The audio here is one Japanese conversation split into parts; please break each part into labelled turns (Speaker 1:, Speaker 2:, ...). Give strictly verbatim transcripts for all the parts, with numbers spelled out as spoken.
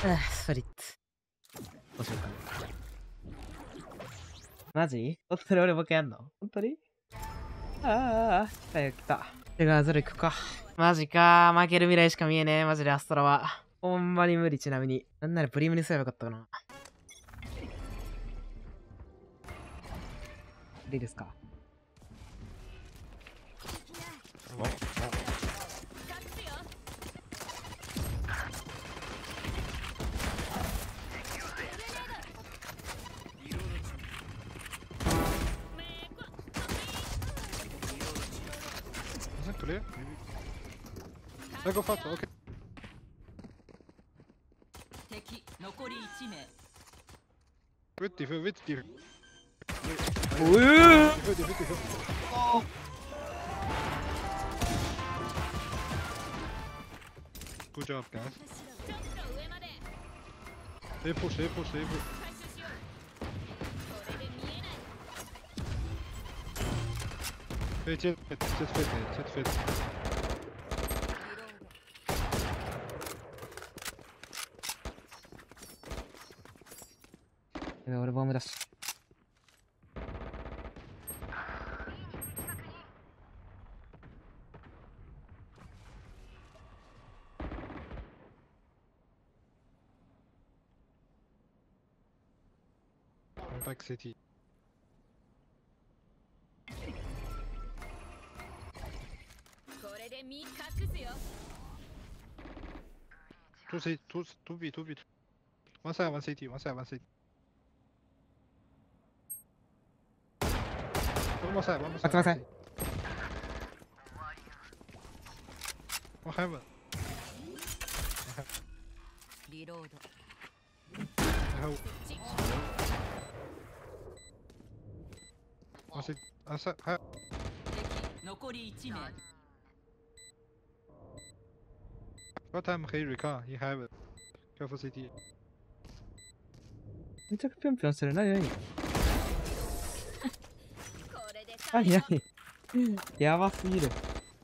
Speaker 1: あ、スプリッツ。どうしようかな。マジ本当に俺僕やんの本当にああ、来たよ来た。手がずるいくか。マジか。負ける未来しか見えねえ。マジでアストラは。ほんまに無理、ちなみに。なんならプリムにすればよかったかな。いいですか。
Speaker 2: Isn't clear? Maybe. I go fast. Okay.
Speaker 3: 敵残りいち名。
Speaker 2: With the with the.
Speaker 1: おえ
Speaker 2: With the with the. Good job, guys. They push, they push, they push. Hey, jet, jet, jet fit, jet fit.
Speaker 1: やべ、俺ボムだし。
Speaker 2: I'm back city. Two C, two, two B, two B. One side, one city, one side, one city. One more side, one more side.
Speaker 1: What's my side?
Speaker 2: One heaven.
Speaker 3: リロード。
Speaker 2: I have one city. One side, heaven.
Speaker 3: 敵残りいち名。
Speaker 2: What time he recon? He have it. Careful city.
Speaker 1: めちゃくちゃぴょんぴょんしてる。なになになになにやばすぎる。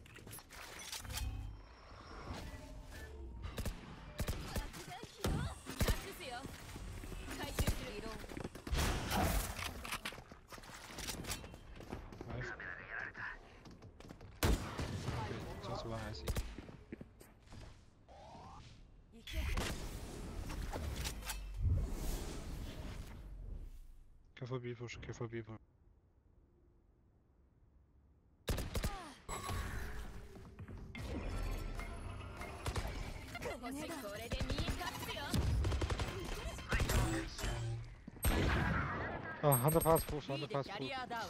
Speaker 2: Nice. Okay, just one I see. Careful B push, careful B push. Oh, underpass push,
Speaker 3: リーで
Speaker 2: underpass
Speaker 3: キャ
Speaker 2: push.
Speaker 3: リアダウン。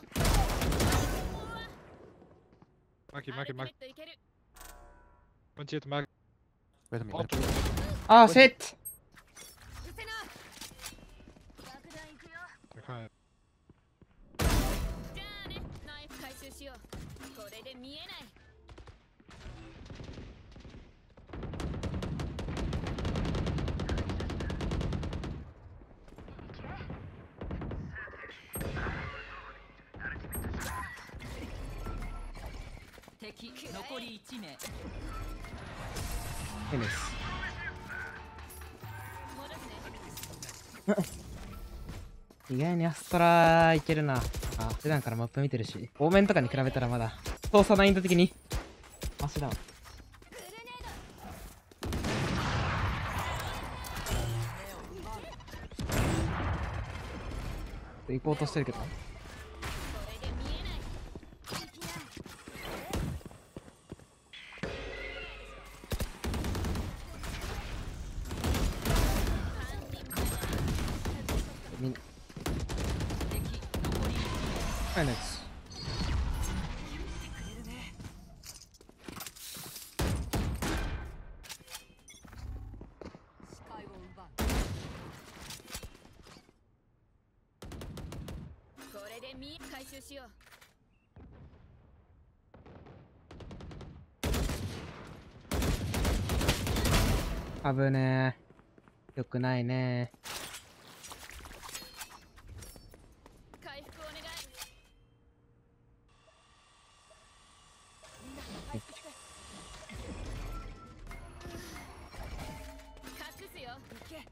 Speaker 2: Maki, Maki, Maki. One jet, Maki.
Speaker 4: Wait a minute.
Speaker 2: Auto.
Speaker 1: あー、セット
Speaker 2: I can't.
Speaker 5: じゃあね、ナイフ回収しよう。これで見えない。
Speaker 3: 敵残りいち名。
Speaker 1: 変です。
Speaker 5: 戻すね。
Speaker 1: 意外にアストラいけるな。あ、普段からマップ見てるし。オーメンとかに比べたらまだ操作難易度的にマシだわ。行こうとしてるけど。みんな。
Speaker 3: 敵残りいち名。
Speaker 1: はい、ナイス。
Speaker 3: 視界を奪う。
Speaker 5: これで見回収しよう。
Speaker 1: 危ねえ。よくないね。
Speaker 5: 回復お願い。隠すよ。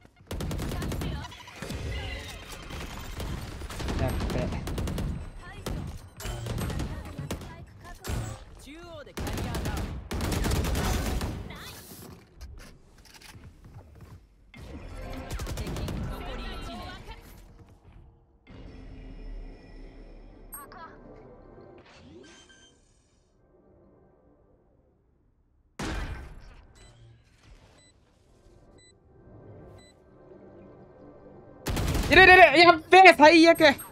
Speaker 1: いるいるいる、やっべえ、最悪。
Speaker 5: 殺して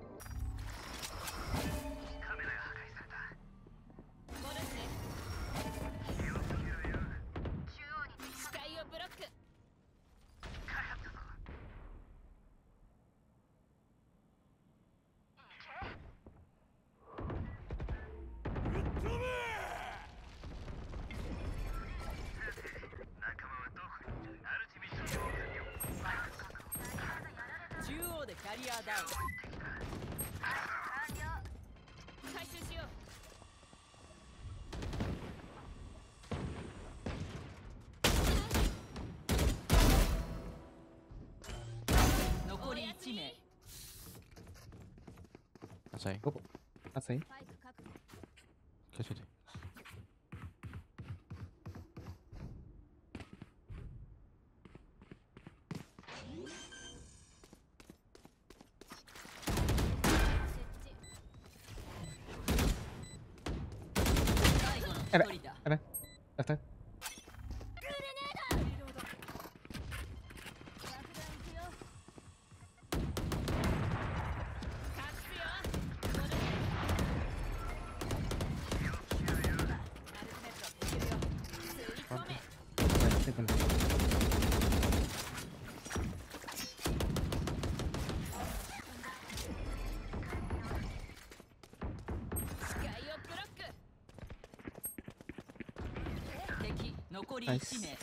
Speaker 5: 視界をブロック。
Speaker 3: 中央でキャリアダウン。
Speaker 5: 回収しよう。
Speaker 3: 残りいち名。
Speaker 4: 浅い。
Speaker 1: どこ？浅い？
Speaker 5: スパイク確保。
Speaker 4: 気をつけて。
Speaker 3: 最後の一人だ。
Speaker 1: やべ。やった。
Speaker 3: 敵残りいち名。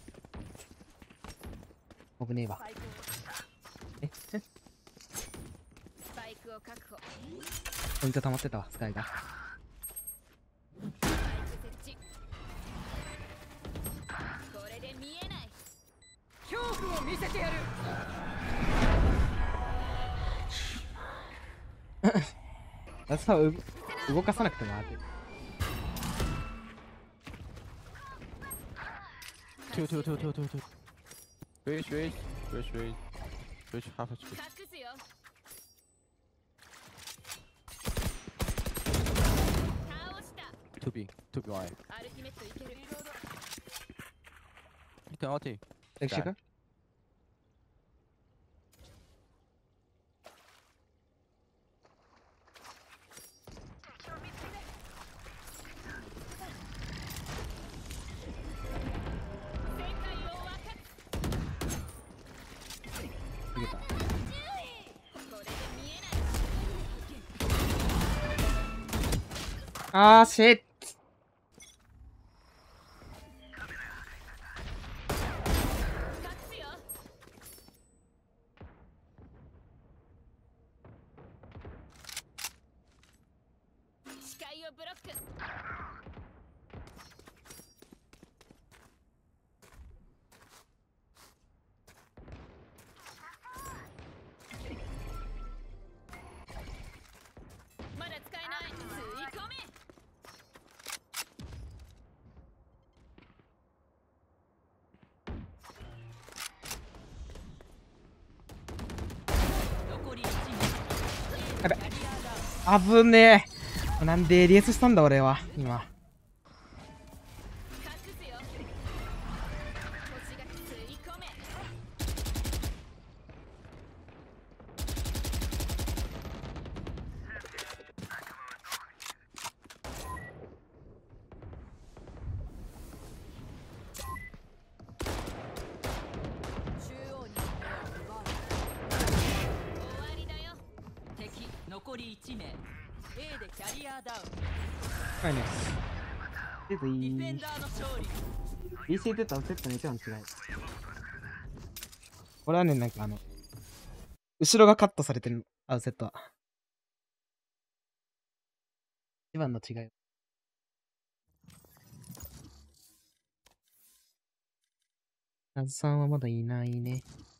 Speaker 1: 危ねえわ。え、
Speaker 5: スパイクを確保。
Speaker 1: ポイント溜まってたわ、スカイが。
Speaker 5: スパイク設置。これで見えない。
Speaker 3: 恐怖を見せてやる。
Speaker 1: あさ、う動かさなくても当てる。
Speaker 4: Two, two, two, two, two, two. Switch, switch, switch, switch, switch, half a switch.
Speaker 5: 隠すよ。倒した。
Speaker 4: Two B, two B Y.
Speaker 5: アルティメットいける。
Speaker 4: You can ulti.
Speaker 1: エクシーか？
Speaker 5: 世界を分か
Speaker 1: 逃げた。
Speaker 5: これで見えない。
Speaker 1: あー、シェッ。
Speaker 5: 隠すよ。視界をブロック。まだ使えない。吸い込め。
Speaker 3: 残りいち名。
Speaker 1: やべ
Speaker 3: キャリアダウン。
Speaker 1: 危ねえ。なんで エーディーエス したんだ俺は、今。
Speaker 5: 隠すよ。星が吸い込め。
Speaker 3: 中央に目を奪う。
Speaker 5: 終わりだよ。
Speaker 3: 敵残りいち名。A でキャリアダウン。
Speaker 1: はいね。デ
Speaker 3: ディフェンダーの勝利。
Speaker 1: ビーシー 出たらセットの一番違い。これはね、なんかあの、後ろがカットされてるの、アウセットは。一番の違い。ナズさんはまだいないね。